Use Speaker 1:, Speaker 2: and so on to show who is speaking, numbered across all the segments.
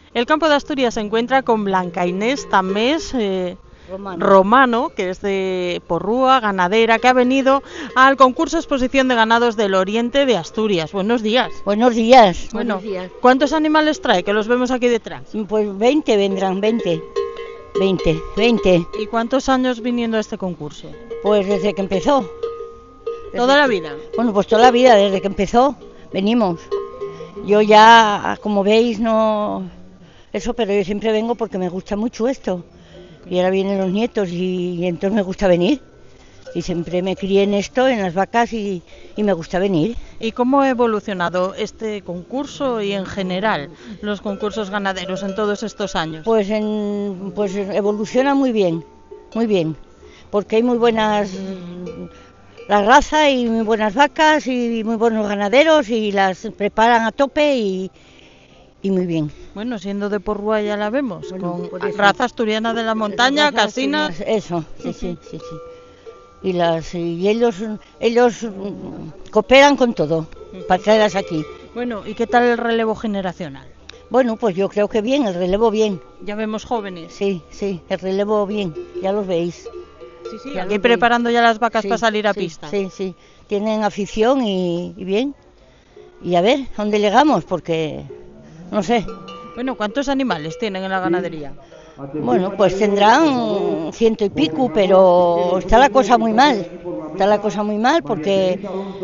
Speaker 1: El campo de Asturias se encuentra con Blanca Inés Tamés Romano, que es de Porrúa, ganadera, que ha venido al concurso Exposición de Ganados del Oriente de Asturias. Buenos días.
Speaker 2: Buenos días.
Speaker 1: Bueno,
Speaker 2: Buenos días.
Speaker 1: ¿cuántos animales trae? Que los vemos aquí detrás.
Speaker 2: Pues 20 vendrán, 20. 20.
Speaker 1: ¿Y cuántos años viniendo a este concurso?
Speaker 2: Pues desde que empezó.
Speaker 1: ¿Toda la vida?
Speaker 2: Bueno, pues toda la vida, desde que empezó, venimos. Yo ya, como veis, no... Eso, pero yo siempre vengo porque me gusta mucho esto. Y ahora vienen los nietos y entonces me gusta venir. Y siempre me crié en esto, en las vacas, y me gusta venir.
Speaker 1: ¿Y cómo ha evolucionado este concurso y en general los concursos ganaderos en todos estos años?
Speaker 2: Pues evoluciona muy bien, porque hay muy buenas la raza y muy buenas vacas y muy buenos ganaderos y las preparan a tope y muy bien.
Speaker 1: Bueno, siendo de Porrúa ya la vemos,
Speaker 2: Bueno,
Speaker 1: con raza asturiana de la montaña, casinas.
Speaker 2: Eso, sí. Y ellos cooperan con todo para traerlas aquí.
Speaker 1: Bueno, ¿y qué tal el relevo generacional?
Speaker 2: Bueno, pues yo creo que bien, el relevo bien.
Speaker 1: Ya vemos jóvenes.
Speaker 2: Sí, el relevo bien, ya los veis.
Speaker 1: Sí, aquí preparando ya las vacas para salir a pista.
Speaker 2: Sí, tienen afición y bien. Y a ver, ¿dónde llegamos? Porque, no sé.
Speaker 1: Bueno, ¿cuántos animales tienen en la ganadería?
Speaker 2: Bueno, pues tendrán 100 y pico, pero está la cosa muy mal. Porque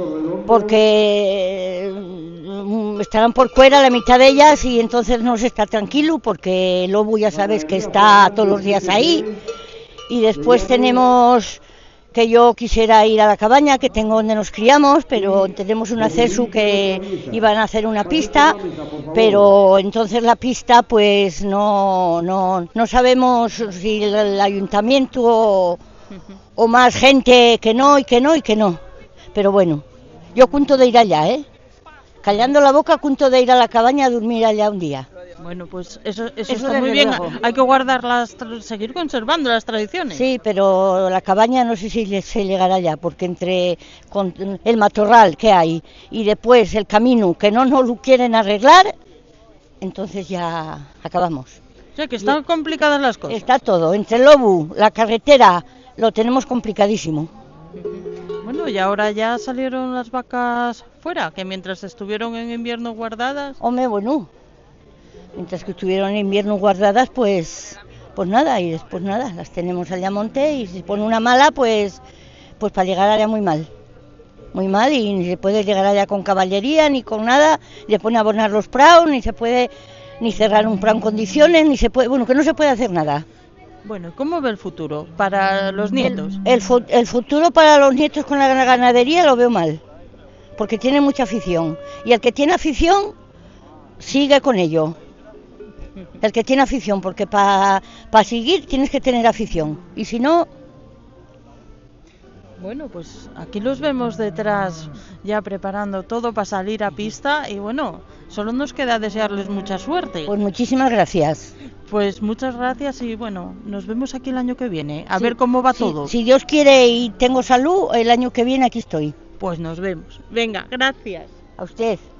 Speaker 2: estarán por fuera la mitad de ellas y entonces no se está tranquilo porque el lobo ya sabes que está todos los días ahí. Y después tenemos que yo quisiera ir a la cabaña que tengo donde nos criamos, pero tenemos un acceso que iban a hacer una pista, pero entonces la pista pues no sabemos si el ayuntamiento o más gente que no. Pero bueno, yo cuento de ir allá, callando la boca, cuento de ir a la cabaña a dormir allá un día.
Speaker 1: Bueno, pues eso está muy bien. Hay que seguir conservando las tradiciones.
Speaker 2: Sí, pero la cabaña no sé si se llegará allá, porque entre el matorral que hay y después el camino que no nos lo quieren arreglar, entonces ya acabamos.
Speaker 1: O sea, que están complicadas las cosas.
Speaker 2: Está todo, entre el lobo, la carretera, lo tenemos complicadísimo.
Speaker 1: Bueno, y ahora ya salieron las vacas fuera, que mientras estuvieron en invierno guardadas...
Speaker 2: Hombre, bueno, mientras que estuvieron en invierno guardadas, pues nada, y después nada, las tenemos allá a monte y si se pone una mala, pues para llegar allá muy mal y ni se puede llegar allá con caballería ni con nada, le pone a abonar los praos, ni se puede ni cerrar un prao en condiciones, ni se puede, bueno, que no se puede hacer nada.
Speaker 1: Bueno, ¿cómo ve el futuro para los nietos?
Speaker 2: El futuro para los nietos con la ganadería lo veo mal, porque tiene mucha afición. Y el que tiene afición, sigue con ello. El que tiene afición, porque para seguir tienes que tener afición. Y si no...
Speaker 1: Bueno, pues aquí los vemos detrás ya preparando todo para salir a pista y bueno, solo nos queda desearles mucha suerte.
Speaker 2: Pues muchísimas gracias.
Speaker 1: Pues muchas gracias y bueno, nos vemos aquí el año que viene, a ver cómo va todo.
Speaker 2: Si Dios quiere y tengo salud, el año que viene aquí estoy.
Speaker 1: Pues nos vemos. Venga, gracias.
Speaker 2: A usted.